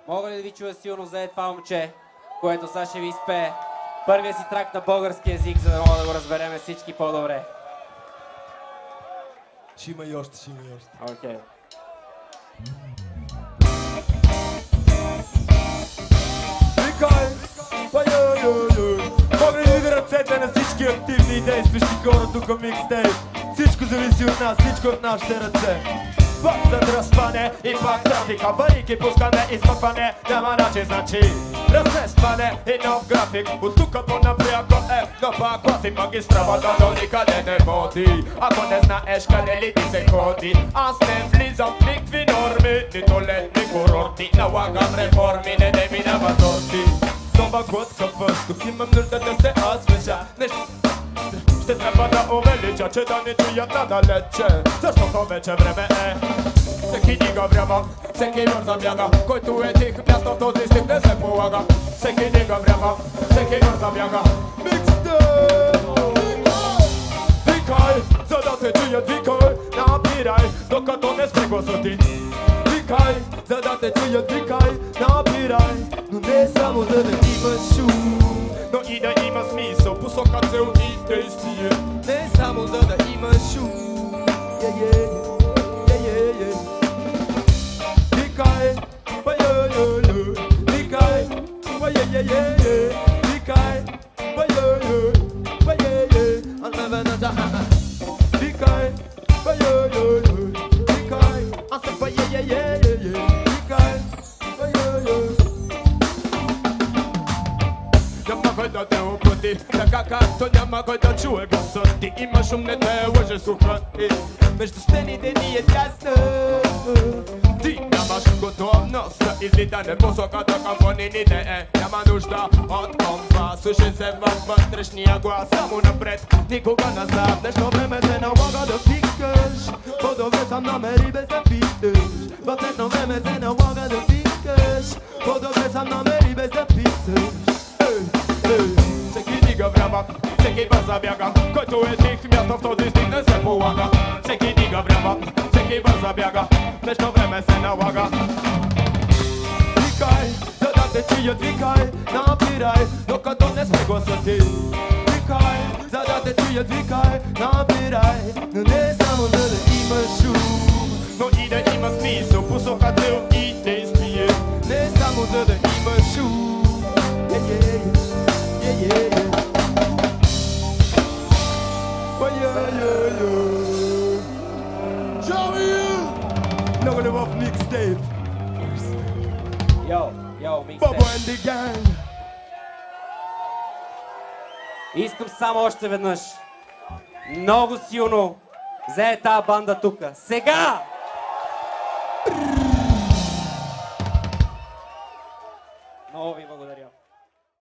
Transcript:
Мога ли да ви чуя силно за това момче, което сега ще ви изпее първия си трак на български език, за да мога да го разбереме всички по-добре? Ще има и още, ще има и още. Окей. Викай! Мога ли види ръцете на всички активни и действащи хора тук в микстейп? Всичко зависи от нас, всичко от нашите ръце. Пак задръспане и пак трафика, барики пускане, измъкване, няма начин значи. Разместване и нов график, от тук по-напряко но пак класи магистралата до никъде не води. Ако не знаеш къде ли ти се ходи, аз не влизам в никакви норми, нито летни курорти, налагам реформи, не минава сорти. Нова глътка въздух, имам нужда да се освежа. Ще трябва да увелича, че да не чуят надалече, защото вече време е. Всеки дига врява, всеки бърза бяга, който е тих, място в този стих не се полага. Всеки дига врява, всеки бърза бяга. Микстейп! Викай, за да те чуят, викай, напирай, докато не спре гласа ти. Викай, за да те чуят, викай, напирай, но не само за да имаш шум, но и да има смисъл, посока, цел и действие. Не само за да имаш шум. Викай, викай, викай, няма кой да те оплати, така както няма кой да чуе гласа ти. Има шум, не те лъже слуха и между стените ни е тясно. Ти нямаш готовност за излитане, посоката към планините няма нужда от компас. Слушай се във вътрешния глас, само напред, никога назад. Днешно време се налага да викаш, по-добре сам намери без да питаш. В днешно време се налага да викаш, по-добре сам намери без да питаш. Всеки дига врява, всеки бърза бяга, който е тих, място в този стих не се полага. Всеки дига врява, всеки бърза бяга, днешно време се налага. Викай, за да те чуят, викай, напирай, докато не спре гласа ти. Викай, за да те чуят, викай, напирай, но не само за да имаш шум, но и да има смисъл, посока, цел и действие. Не само за да имаш шум. Много любов микстейп. Йо, микстейп. Бабо and the gang. Искам само още веднъж много силно за тази банда тука. Сега!